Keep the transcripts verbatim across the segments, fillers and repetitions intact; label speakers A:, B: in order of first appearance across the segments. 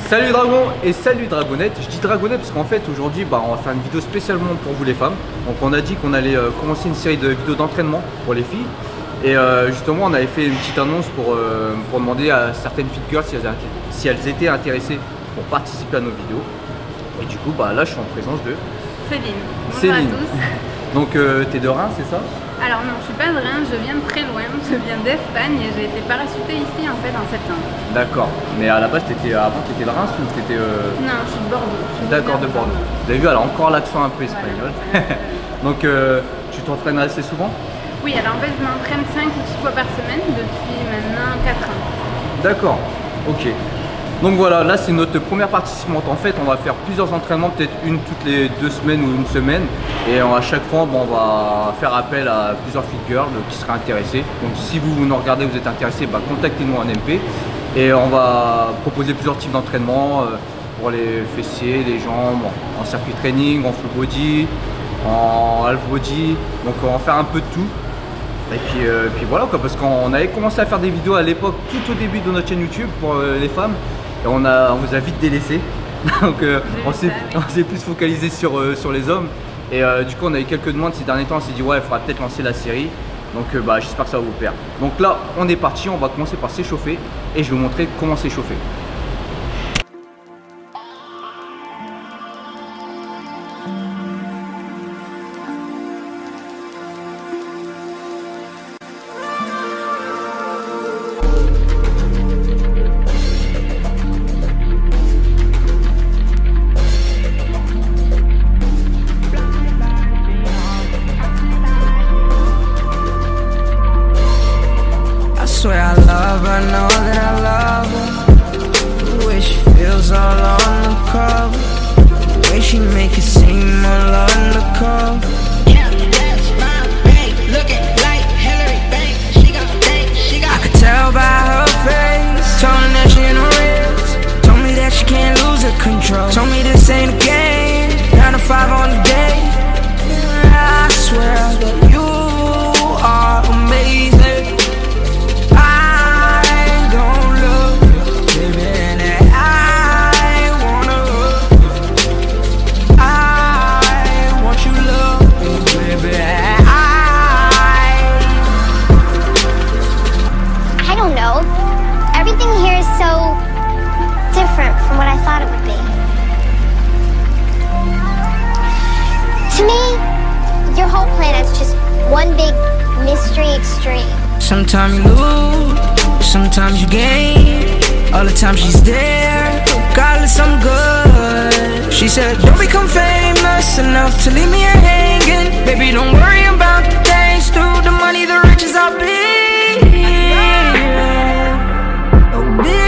A: Salut Dragon et salut Dragonette. Je dis Dragonette parce qu'en fait aujourd'hui bah, on va faire une vidéo spécialement pour vous les femmes. Donc on a dit qu'on allait euh, commencer une série de vidéos d'entraînement pour les filles. Et euh, justement on avait fait une petite annonce pour, euh, pour demander à certaines fit girls si elles, si elles étaient intéressées pour participer à nos vidéos. Et du coup bah, là je suis en présence de
B: Céline. Bonjour
A: Céline.
B: à tous.
A: Donc euh, t'es de Reims, c'est ça?
B: Alors non, je suis pas de Reims, je viens de très loin, je viens d'Espagne et j'ai été parachutée ici en fait en septembre.
A: D'accord, mais à la base t'étais avant t'étais de Reims ou t'étais euh...
B: Non, je suis de Bordeaux.
A: D'accord, de Bordeaux. Vous avez vu, elle a encore l'accent un peu espagnol. Voilà. Donc euh, tu t'entraînes assez souvent?
B: Oui, alors en fait je m'entraîne cinq ou six fois par semaine depuis maintenant quatre ans. D'accord,
A: ok. Donc voilà, là c'est notre première participante. En fait, on va faire plusieurs entraînements, peut-être une toutes les deux semaines ou une semaine. Et à chaque fois, bon, on va faire appel à plusieurs fit girls qui seraient intéressées. Donc si vous nous regardez, vous êtes intéressés, bah, contactez-nous en M P. Et on va proposer plusieurs types d'entraînement euh, pour les fessiers, les jambes, en circuit training, en full body, en half body. Donc on va faire un peu de tout. Et puis, euh, puis voilà quoi, parce qu'on avait commencé à faire des vidéos à l'époque, tout au début de notre chaîne YouTube pour euh, les femmes. Et on, a, on vous a vite délaissé. Donc euh, on s'est plus focalisé sur, euh, sur les hommes. Et euh, du coup on a eu quelques demandes ces derniers temps, on s'est dit ouais il faudra peut-être lancer la série. Donc euh, bah, j'espère que ça va vous plaire. Donc là on est parti, on va commencer par s'échauffer. Et je vais vous montrer comment s'échauffer.
C: Swear I love her, know that I love her. The way she feels all on the cover. The way she make it seem all undercover. Yeah, that's my babe, looking like Hillary Bank. She got dank, she got I could tell by her face. Told her that she in a race. Told me that she can't lose her control. Told me this ain't a game. Nine to five on the day. I swear that you are amazing.
D: One big mystery extreme.
C: Sometimes you lose, sometimes you gain. All the time she's there, regardless I'm good. She said don't become famous enough to leave me here hanging. Baby don't worry about the things, through the money, the riches I'll be. I'll be.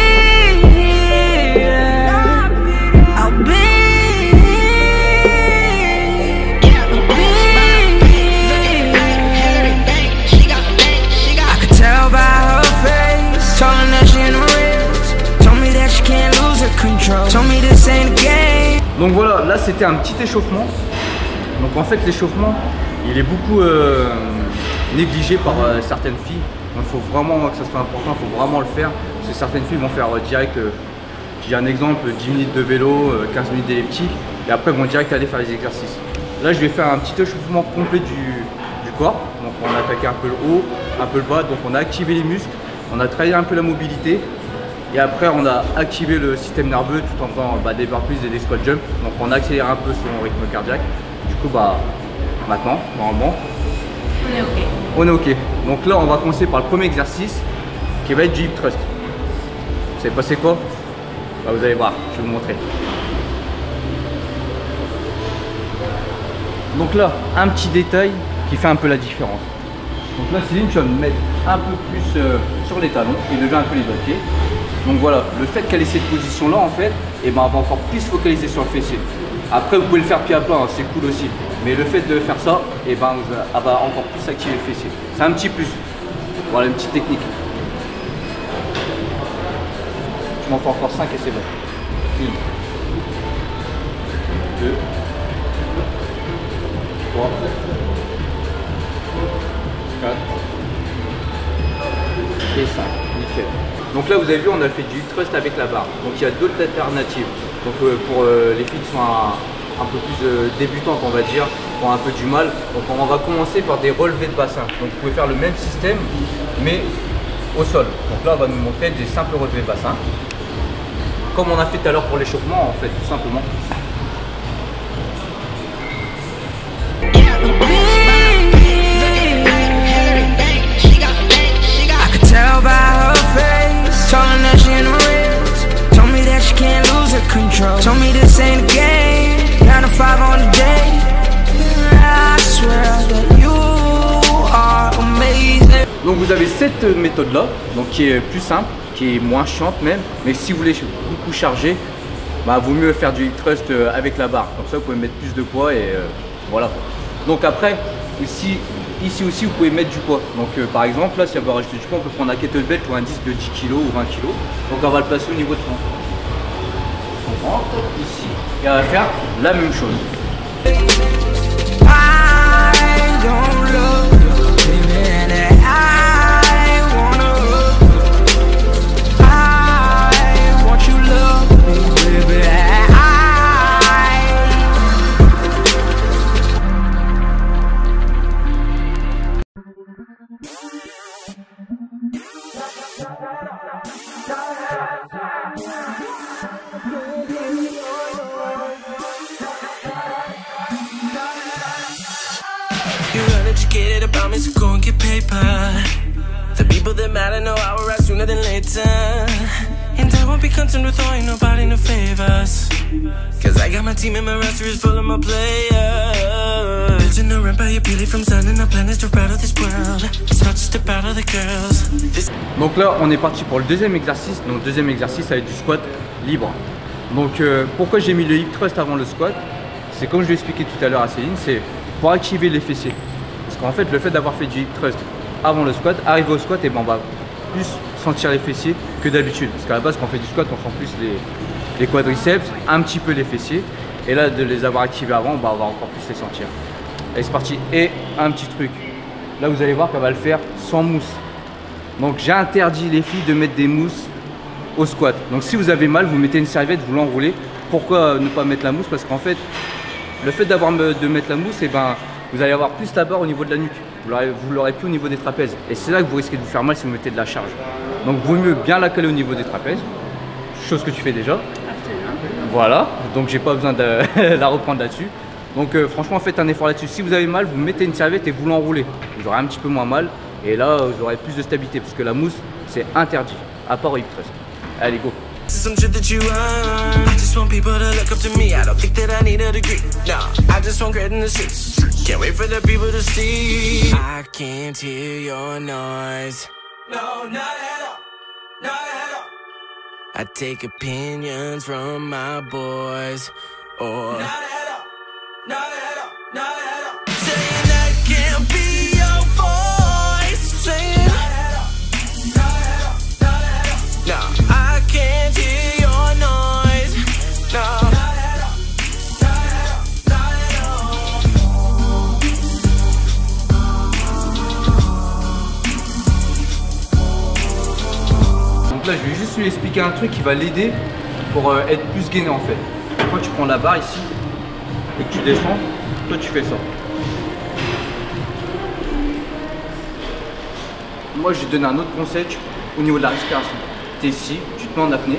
A: Donc voilà, là c'était un petit échauffement. Donc en fait l'échauffement il est beaucoup euh, négligé par euh, certaines filles. Donc il faut vraiment que ça soit important, il faut vraiment le faire. Parce que certaines filles vont faire euh, direct, euh, j'ai un exemple, dix minutes de vélo, euh, quinze minutes d'elliptique. Et après vont direct aller faire les exercices. Là je vais faire un petit échauffement complet du, du corps. Donc on a attaqué un peu le haut, un peu le bas. Donc on a activé les muscles, on a travaillé un peu la mobilité. Et après on a activé le système nerveux tout en faisant bah, des burpees et des squat jumps. Donc on a accéléré un peu son rythme cardiaque. Du coup bah maintenant, normalement,
B: on est ok.
A: On est ok. Donc là on va commencer par le premier exercice qui va être du hip thrust. Vous savez pas c'est quoi? Bah, vous allez voir, je vais vous montrer. Donc là, un petit détail qui fait un peu la différence. Donc là Céline, tu vas me mettre un peu plus euh, sur les talons et lever un peu les doigts de pied. Donc voilà, le fait qu'elle ait cette position là en fait, et ben, on va encore plus focaliser sur le fessier. Après vous pouvez le faire pied à plat, hein, c'est cool aussi. Mais le fait de faire ça, et ben, elle va encore plus activer le fessier. C'est un petit plus. Voilà une petite technique. Je m'en fais encore cinq et c'est bon. une, deux, trois, quatre et cinq. Nickel. Donc là vous avez vu, on a fait du hip thrust avec la barre. Donc il y a d'autres alternatives. Donc euh, pour euh, les filles qui sont un, un peu plus euh, débutantes on va dire, qui ont un peu du mal. Donc on va commencer par des relevés de bassin. Donc vous pouvez faire le même système mais au sol. Donc là on va nous montrer des simples relevés de bassin. Comme on a fait tout à l'heure pour l'échauffement en fait, tout simplement.
C: Tell by her face, told her that she in the race. Told me that she can't lose her control. Told me this ain't a game, nine to five on the day. I swear that you are amazing.
A: Donc vous avez cette méthode là, donc qui est plus simple, qui est moins chiante même. Mais si vous voulez beaucoup charger, bah vaut mieux faire du hip thrust avec la barre. Comme ça vous pouvez mettre plus de poids et euh, voilà. Donc après, ici, ici aussi vous pouvez mettre du poids. Donc euh, par exemple là si on veut rajouter du poids, on peut prendre un kettlebell ou un disque de dix kilos ou vingt kilos. Donc on va le placer au niveau de son. On rentre ici et on va faire la même chose.
C: Uneducated about me, so go and get paper. The people that matter know I will rise sooner than later. And I won't be concerned with owing nobody no favors. Cause I got my team and my roster is full of my players. Building a empire purely from sun and the planets to battle this world. It's not just about other girls. This...
A: Donc là on est parti pour le deuxième exercice. Donc le deuxième exercice ça va être du squat libre. Donc euh, pourquoi j'ai mis le hip thrust avant le squat? C'est comme je l'ai expliqué tout à l'heure à Céline, c'est pour activer les fessiers. Parce qu'en fait le fait d'avoir fait du hip thrust avant le squat, arriver au squat et ben on va plus sentir les fessiers que d'habitude. Parce qu'à la base quand on fait du squat on sent plus les, les quadriceps, un petit peu les fessiers. Et là de les avoir activés avant, ben, on va encore plus les sentir. Allez c'est parti. Et un petit truc, là vous allez voir qu'elle va le faire sans mousse. Donc j'ai interdit les filles de mettre des mousses au squat. Donc si vous avez mal, vous mettez une serviette, vous l'enroulez. Pourquoi ne pas mettre la mousse? Parce qu'en fait, le fait d'avoir de mettre la mousse, et ben, vous allez avoir plus la barre au niveau de la nuque. Vous l'aurez plus au niveau des trapèzes. Et c'est là que vous risquez de vous faire mal si vous mettez de la charge. Donc vaut mieux bien la caler au niveau des trapèzes. Chose que tu fais déjà. Voilà, donc j'ai pas besoin de la reprendre là-dessus. Donc euh, franchement faites un effort là-dessus. Si vous avez mal, vous mettez une serviette et vous l'enroulez. Vous aurez un petit peu moins mal. Et là, vous aurez plus de stabilité. Parce que la mousse, c'est interdit. À part au hip thrust. Allez, go.
C: Some shit that you want. I just want people to look up to me. I don't think that I need a degree. No, I just want great in the streets. Can't wait for the people to see. I can't hear your noise. No, not at all. Not at all. I take opinions from my boys. Or not at all. Not at all. Not at all. Saying that can't be your voice. Saying
A: là je vais juste lui expliquer un truc qui va l'aider pour euh, être plus gainé en fait. Quand tu prends la barre ici et que tu descends, toi tu fais ça. Moi je vais te donner un autre conseil au niveau de la respiration. Tu es ici, tu te mets en apnée.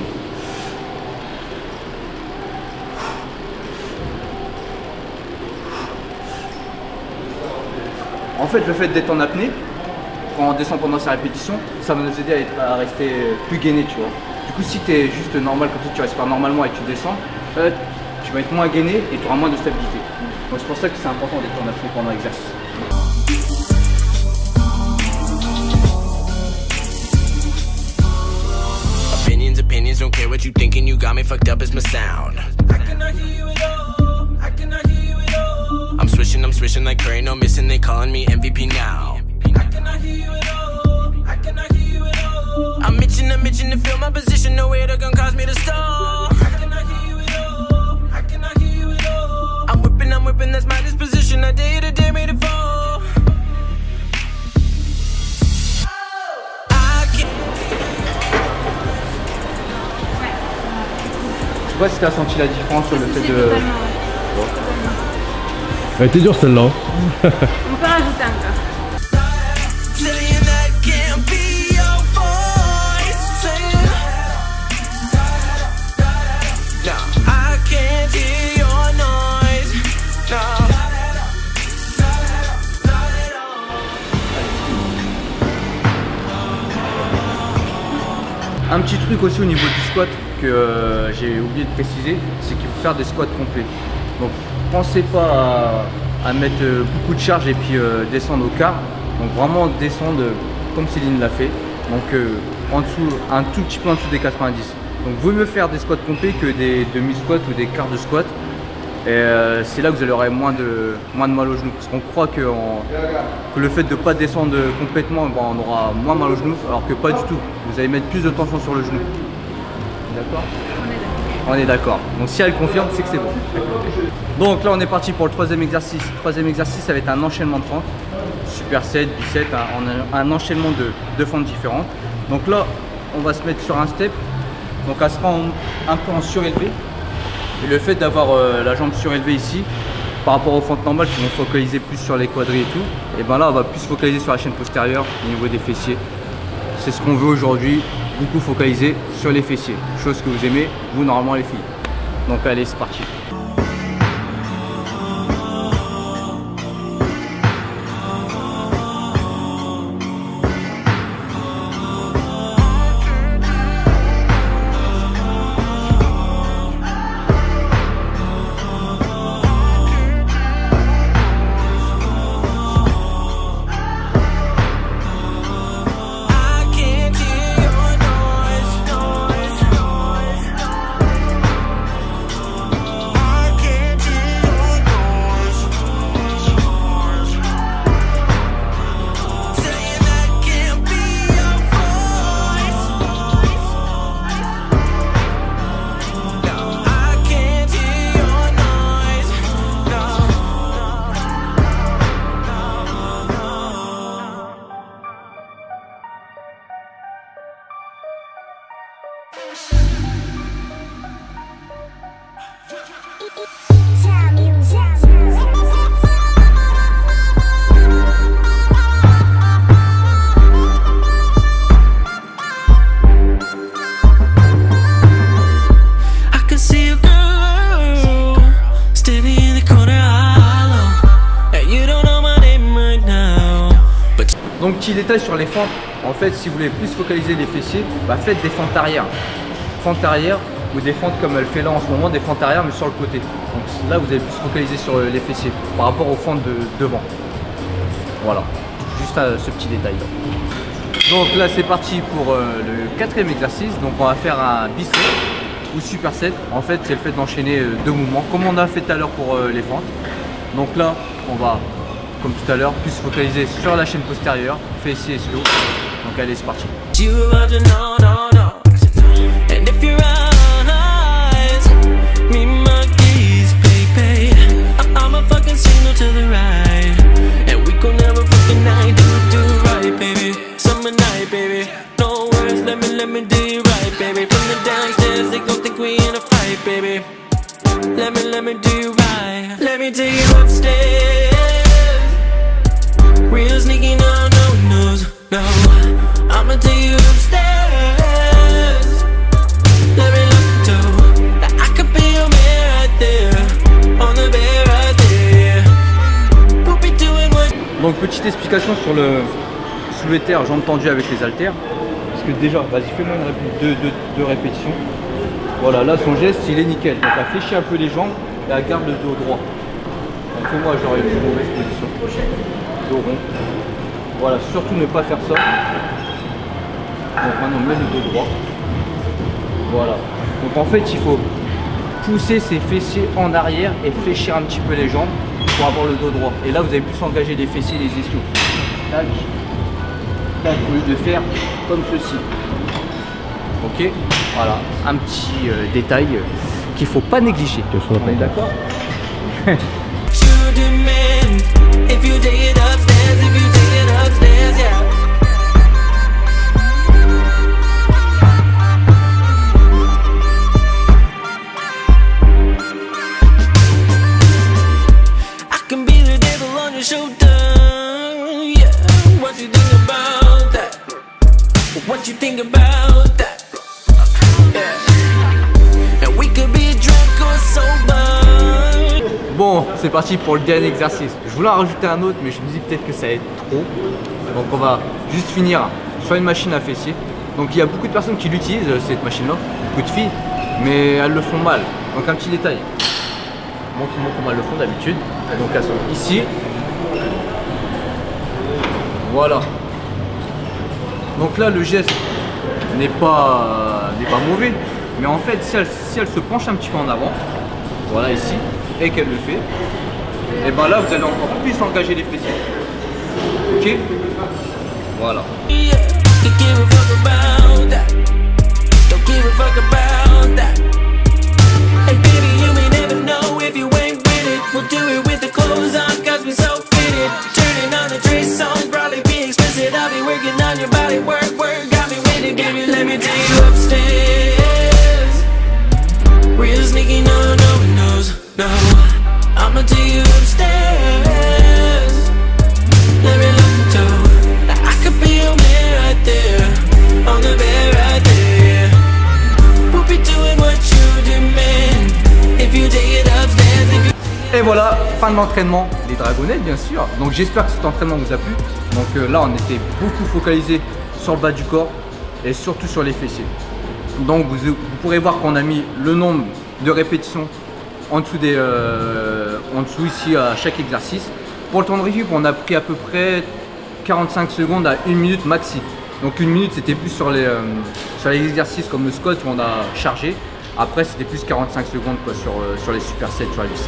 A: En fait le fait d'être en apnée, quand on descend pendant sa répétition, ça va nous aider à, être, à rester plus gainé, tu vois. Du coup, si tu es juste normal, comme ça tu respires normalement et que tu descends, euh, tu vas être moins gainé et tu auras moins de stabilité. Donc c'est pour ça que c'est important d'être en apnée pendant l'exercice.
C: Opinions, opinions, don't care what you thinking, you got me fucked up as my sound. I cannot hear you at all, I cannot hear you at all. I'm swishing, I'm swishing like Curry, no missing, they calling me M V P now. I cannot hear you at all. I cannot hear you at all. I'm itching, I'm itching to feel my position. Nowhere to gonna cause me to stall. I cannot hear you at all. I cannot hear you at all. I'm whipping, I'm whipping, that's my disposition. I day to day made it fall. I can't.
A: sais pas si tu as senti la différence sur le fait
B: Si,
A: de...
B: totalement, ouais.
A: Bon.
E: Elle était dure celle-là.
B: On peut rajouter encore.
A: Un petit truc aussi au niveau du squat que euh, j'ai oublié de préciser, c'est qu'il faut faire des squats complets. Donc pensez pas à, à mettre euh, beaucoup de charge et puis euh, descendre au quart. Donc vraiment descendre euh, comme Céline l'a fait. Donc euh, en dessous, un tout petit peu en dessous des quatre-vingt-dix. Donc vaut mieux faire des squats complets que des demi-squats ou des quarts de squat. Et euh, c'est là que vous aurez moins de, moins de mal au genou. Parce qu'on croit que, en, que le fait de ne pas descendre complètement, ben, on aura moins mal au genou, alors que pas du tout. Vous allez mettre plus de tension sur le genou. D'accord ? On est d'accord. Donc si elle confirme, c'est que c'est bon. Donc là on est parti pour le troisième exercice. Le troisième exercice, ça va être un enchaînement de fentes. Superset, biceps, hein, on a un enchaînement de, de fentes différentes. Donc là, on va se mettre sur un step. Donc elle sera en, un peu en surélevé. Et le fait d'avoir euh, la jambe surélevée ici, par rapport aux fentes normales qui vont focaliser plus sur les quadris et tout, et ben là on va plus focaliser sur la chaîne postérieure au niveau des fessiers. C'est ce qu'on veut aujourd'hui, beaucoup focaliser sur les fessiers, chose que vous aimez, vous normalement les filles. Donc allez, c'est parti. Donc petit détail sur les fentes, en fait si vous voulez plus focaliser les fessiers, bah faites des fentes arrière. Fentes arrière ou des fentes comme elle fait là en ce moment, des fentes arrière mais sur le côté. Donc là vous allez plus focaliser sur les fessiers par rapport aux fentes de devant. Voilà, juste à ce petit détail là. Donc là c'est parti pour euh, le quatrième exercice. Donc on va faire un bicep ou superset. En fait c'est le fait d'enchaîner euh, deux mouvements comme on a fait tout à l'heure pour euh, les fentes. Donc là on va, comme tout à l'heure, plus focaliser sur la chaîne postérieure, fessier et slow. Donc allez, c'est parti.
C: Let me, let me do you right. Let me take you upstairs. Real sneaky, no, no, knows, no. I'ma take you upstairs. Let me look through. I could be your man right there. On the bed right there. We'll be doing what.
A: Donc petite explication sur le soulevé de terre, jambes tendues avec les haltères. Parce que déjà, vas-y fais-moi une répé deux, deux, deux répétitions. Voilà, là son geste il est nickel. Donc elle fléchit un peu les jambes et elle garde le dos droit. Donc fais-moi genre une mauvaise position. Dos rond. Voilà, surtout ne pas faire ça. Donc maintenant mets le dos droit. Voilà. Donc en fait il faut pousser ses fessiers en arrière et fléchir un petit peu les jambes pour avoir le dos droit. Et là vous avez plus engagé les fessiers et les ischios. Tac. Tac, au lieu de faire comme ceci. Ok, voilà, un petit euh, détail euh, qu'il ne faut pas négliger. On est d'accord? c'est parti pour le dernier exercice. Je voulais en rajouter un autre, mais je me dis peut-être que ça va être trop. Donc on va juste finir sur une machine à fessiers. Donc il y a beaucoup de personnes qui l'utilisent, cette machine-là, beaucoup de filles, mais elles le font mal. Donc un petit détail. Montre-moi comment elles le font d'habitude. Donc elles sont ici. Voilà. Donc là le geste n'est pas, n'est pas mauvais. Mais en fait si elle, si elle se penche un petit peu en avant, voilà ici, et qu'elle le fait, et ben là vous allez encore plus engager les fessiers. Ok? Voilà. Et voilà, fin de l'entraînement, les dragonnettes bien sûr. Donc j'espère que cet entraînement vous a plu. Donc euh, là on était beaucoup focalisé sur le bas du corps et surtout sur les fessiers. Donc vous, vous pourrez voir qu'on a mis le nombre de répétitions en dessous, des, euh, en dessous ici à chaque exercice. Pour le temps de récup, on a pris à peu près quarante-cinq secondes à une minute maxi. Donc une minute c'était plus sur les, euh, sur les exercices comme le squat où on a chargé. Après c'était plus quarante-cinq secondes quoi, sur, euh, sur les supersets, sur les sets.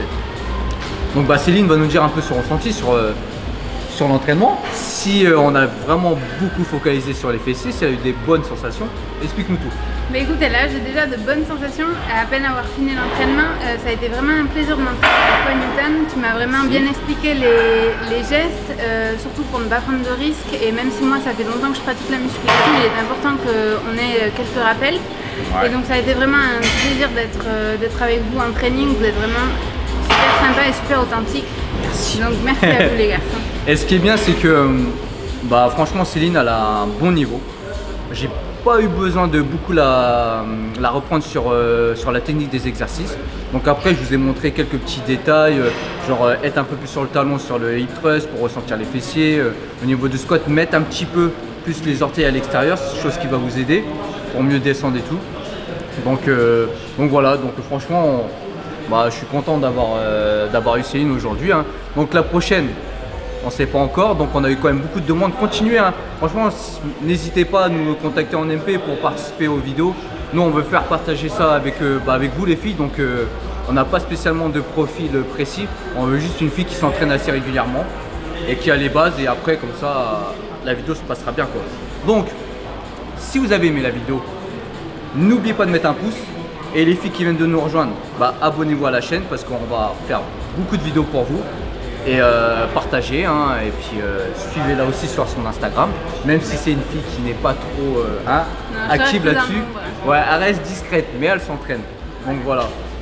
A: Donc bah, Céline va nous dire un peu son ressenti sur, euh, sur l'entraînement. Si euh, on a vraiment beaucoup focalisé sur les fessiers, si elle a eu des bonnes sensations, explique-nous tout.
B: Bah écoute, là j'ai déjà de bonnes sensations. À peine avoir fini l'entraînement, euh, ça a été vraiment un plaisir de m'entraîner avec toi, Newton. Tu m'as vraiment bien expliqué les, les gestes, euh, surtout pour ne pas prendre de risques. Et même si moi ça fait longtemps que je pratique la musculation, il est important qu'on ait quelques rappels. Ouais. Et donc ça a été vraiment un plaisir d'être euh, d'être avec vous en training. Vous êtes vraiment super sympa et super authentique.
A: Merci.
B: Donc merci à vous les garçons.
A: Et ce qui est bien, c'est que bah, franchement Céline elle a un bon niveau. J'ai pas eu besoin de beaucoup la, la reprendre sur, euh, sur la technique des exercices. Donc après je vous ai montré quelques petits détails, euh, genre euh, être un peu plus sur le talon sur le hip thrust pour ressentir les fessiers. Euh, au niveau du squat, mettre un petit peu plus les orteils à l'extérieur, c'est chose qui va vous aider pour mieux descendre et tout. Donc, euh, donc voilà, donc franchement on, bah, je suis content d'avoir euh, d'avoir eu Céline aujourd'hui. Hein. Donc la prochaine, on ne sait pas encore, donc on a eu quand même beaucoup de demandes. Continuez, hein. Franchement, n'hésitez pas à nous contacter en M P pour participer aux vidéos. Nous, on veut faire partager ça avec, euh, bah, avec vous les filles, donc euh, on n'a pas spécialement de profil précis. On veut juste une fille qui s'entraîne assez régulièrement et qui a les bases, et après, comme ça, la vidéo se passera bien, quoi. Donc, si vous avez aimé la vidéo, n'oubliez pas de mettre un pouce. Et les filles qui viennent de nous rejoindre, bah, abonnez-vous à la chaîne parce qu'on va faire beaucoup de vidéos pour vous. Et euh, partagez, hein, et puis euh, suivez-la aussi sur son Instagram, même si c'est une fille qui n'est pas trop euh, hein, non, active là-dessus. Ouais, elle reste discrète, mais elle s'entraîne. Donc voilà.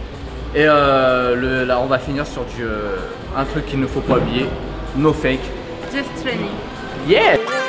A: Et euh, le, là, on va finir sur du, euh, un truc qu'il ne faut pas oublier, no fake.
B: Just training.
A: Yeah!